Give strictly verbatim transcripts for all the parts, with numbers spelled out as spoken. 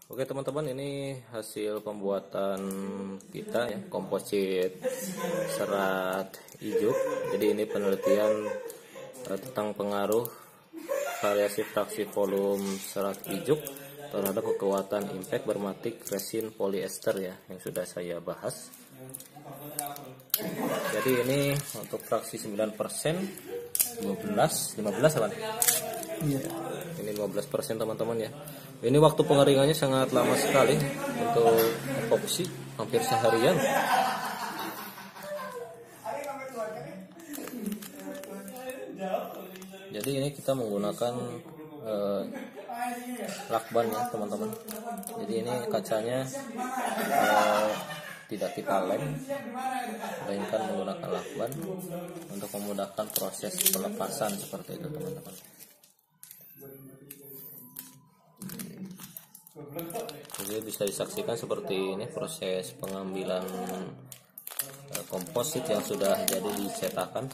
Oke teman-teman, ini hasil pembuatan kita ya, komposit serat ijuk. Jadi ini penelitian eh, tentang pengaruh variasi fraksi volume serat ijuk terhadap kekuatan impact bermatik resin polyester ya, yang sudah saya bahas. Jadi ini untuk fraksi sembilan persen, lima belas, lima belas apa? Iya. Ini lima belas persen teman-teman ya. Ini waktu pengeringannya sangat lama sekali untuk epoksi, hampir seharian. Jadi ini kita menggunakan eh, lakban ya teman-teman. Jadi ini kacanya eh, tidak kita lem, melainkan menggunakan lakban untuk memudahkan proses pelepasan seperti itu teman-teman. Jadi bisa disaksikan seperti ini proses pengambilan eh, komposit yang sudah jadi dicetakan.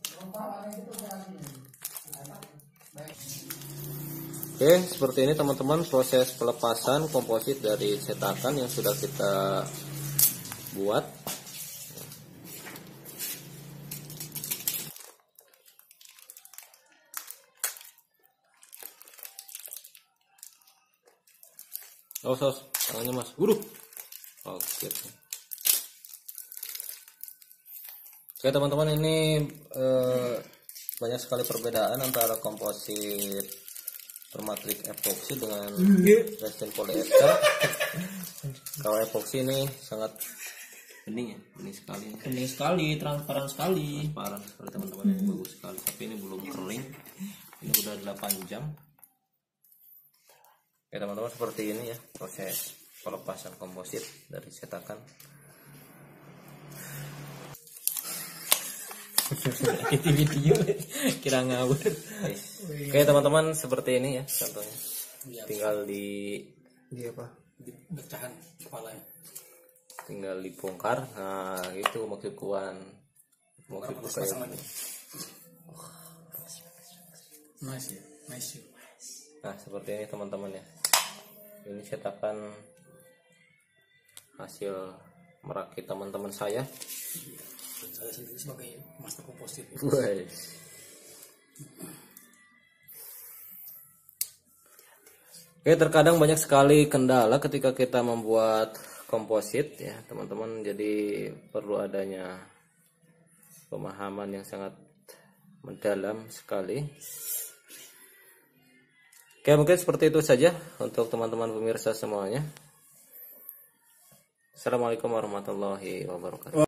Oke, seperti ini teman-teman proses pelepasan komposit dari cetakan yang sudah kita buat. Oh, sos, tangannya mas, guru. Oke. Oke teman-teman, ini eh, banyak sekali perbedaan antara komposit permatrik epoksi dengan resin polyester. Kalau epoksi ini sangat bening ya, bening sekali. Bening sekali, transparan sekali. Transparan sekali teman-teman, yang bagus sekali. Tapi ini belum kering. Ini udah delapan jam. Ya teman-teman, seperti ini ya proses pelepasan komposit dari cetakan. Itu video kira ngawur. Oke teman-teman, seperti ini ya contohnya. Tinggal di Di apa? Pecahan kepalanya. Tinggal dibongkar. Nah itu maksud kuan. Maksud kayak Nice ya, nice. Nah seperti ini teman-teman ya. Ini cetakan hasil merakit teman-teman saya. Saya sendiri sebagai master komposit. Oke, terkadang banyak sekali kendala ketika kita membuat komposit ya teman-teman. Jadi perlu adanya pemahaman yang sangat mendalam sekali. Oke, mungkin seperti itu saja untuk teman-teman pemirsa semuanya. Assalamualaikum warahmatullahi wabarakatuh.